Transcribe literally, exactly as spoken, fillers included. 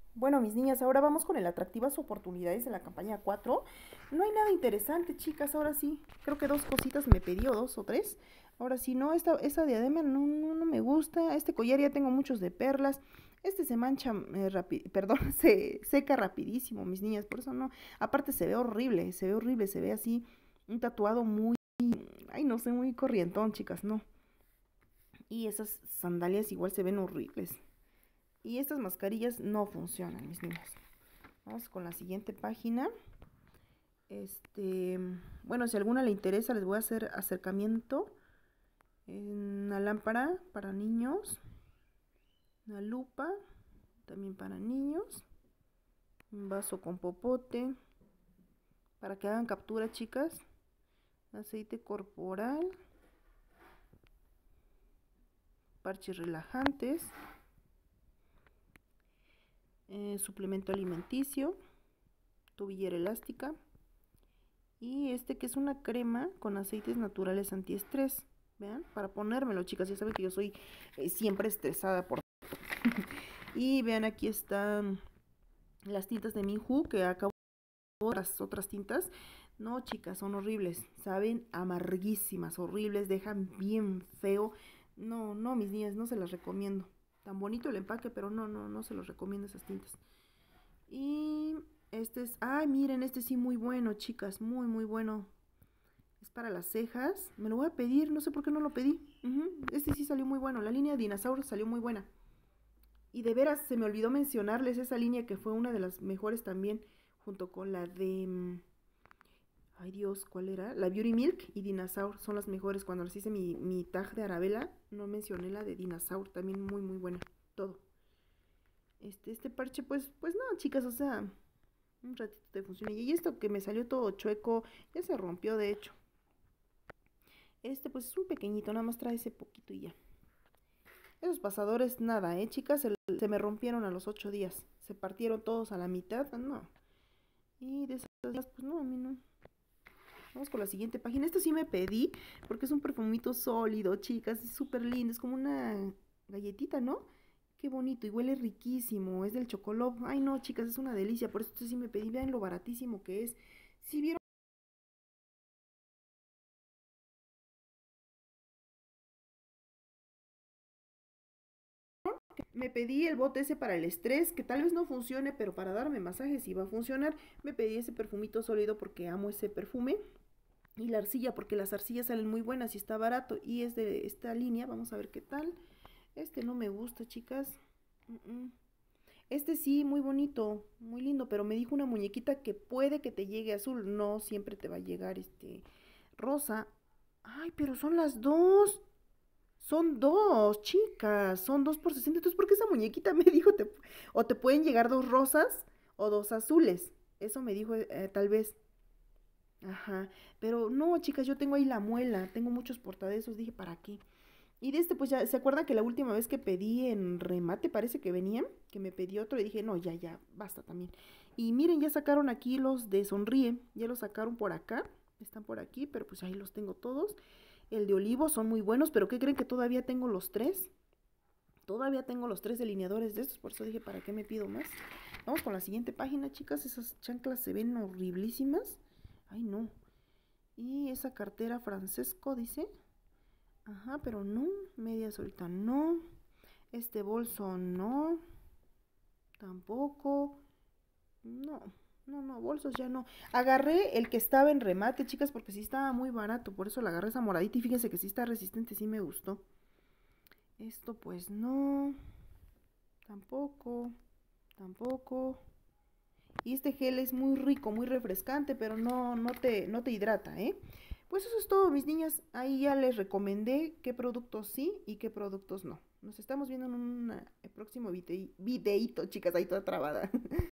Bueno, mis niñas, ahora vamos con el atractivas oportunidades de la campaña cuatro. No hay nada interesante, chicas, ahora sí. Creo que dos cositas me pidió, dos o tres. Ahora sí, no, esta, esta diadema no, no, no me gusta. Este collar ya tengo muchos de perlas. Este se mancha, eh, rapi- perdón, se seca rapidísimo, mis niñas, por eso no. Aparte se ve horrible, se ve horrible, se ve así un tatuado muy, ay, no sé, muy corrientón, chicas, no. Y esas sandalias igual se ven horribles. Y estas mascarillas no funcionan, mis niñas. Vamos con la siguiente página. Este, bueno, si a alguna le interesa, les voy a hacer acercamiento. Una lámpara para niños, una lupa también para niños, un vaso con popote para que hagan captura, chicas. Aceite corporal, parches relajantes, eh, suplemento alimenticio, tobillera elástica y este que es una crema con aceites naturales antiestrés. Vean, para ponérmelo, chicas, ya saben que yo soy eh, siempre estresada por... Y vean, aquí están las tintas de Minhu, que acabo las otras tintas. No, chicas, son horribles, saben amarguísimas, horribles, dejan bien feo. No, no, mis niñas, no se las recomiendo. Tan bonito el empaque, pero no, no, no se los recomiendo esas tintas. Y este es, ay, miren, este sí muy bueno, chicas, muy, muy bueno. Es para las cejas. Me lo voy a pedir, no sé por qué no lo pedí. Ujú, este sí salió muy bueno. La línea de dinosaurios salió muy buena. Y de veras, se me olvidó mencionarles esa línea que fue una de las mejores también, junto con la de... mm, ay Dios, ¿cuál era? La Beauty Milk y Dinosaur son las mejores. Cuando les hice mi, mi tag de Arabella, no mencioné la de Dinosaur, también muy, muy buena. Todo. Este, este parche, pues, pues no, chicas, o sea, un ratito te funciona. Y esto que me salió todo chueco, ya se rompió, de hecho. Este, pues es un pequeñito, nada más trae ese poquito y ya. Esos pasadores, nada, ¿eh, chicas? Se, se me rompieron a los ocho días. Se partieron todos a la mitad, no. Y de esas, pues no, a mí no. Vamos con la siguiente página. Esto sí me pedí, porque es un perfumito sólido, chicas. Es súper lindo, es como una galletita, ¿no? Qué bonito y huele riquísimo. Es del Chocolove. Ay, no, chicas, es una delicia. Por eso sí me pedí. Vean lo baratísimo que es. Si vieron, me pedí el bote ese para el estrés, que tal vez no funcione, pero para darme masajes sí va a funcionar. Me pedí ese perfumito sólido porque amo ese perfume. Y la arcilla, porque las arcillas salen muy buenas y está barato. Y es de esta línea, vamos a ver qué tal. Este no me gusta, chicas. Mm, mm. Este sí, muy bonito, muy lindo, pero me dijo una muñequita que puede que te llegue azul. No siempre te va a llegar este rosa. Ay, pero son las dos. Son dos, chicas. Son dos por sesenta. Entonces, ¿por qué esa muñequita me dijo te, o te pueden llegar dos rosas o dos azules? Eso me dijo eh, tal vez. Ajá. Pero no, chicas, yo tengo ahí la muela. Tengo muchos portadesos. Dije, ¿para qué? Y de este, pues ya, ¿se acuerdan que la última vez que pedí en remate, parece que venían? Que me pedí otro y dije, no, ya, ya, basta también. Y miren, ya sacaron aquí los de Sonríe, ya los sacaron por acá, están por aquí, pero pues ahí los tengo todos. El de olivo son muy buenos, pero ¿qué creen que todavía tengo los tres? Todavía tengo los tres delineadores de estos, por eso dije, ¿para qué me pido más? Vamos con la siguiente página, chicas, esas chanclas se ven horriblísimas. Ay, no. Y esa cartera Francesco dice, ajá, pero no, media solita no. Este bolso no, tampoco. No, no, no, bolsos ya no. Agarré el que estaba en remate, chicas, porque sí estaba muy barato. Por eso la agarré esa moradita y fíjense que sí está resistente, sí me gustó. Esto pues no, tampoco, tampoco. Y este gel es muy rico, muy refrescante, pero no, no te, no te hidrata, ¿eh? Pues eso es todo, mis niñas. Ahí ya les recomendé qué productos sí y qué productos no. Nos estamos viendo en un próximo vide videíto, chicas, ahí toda trabada.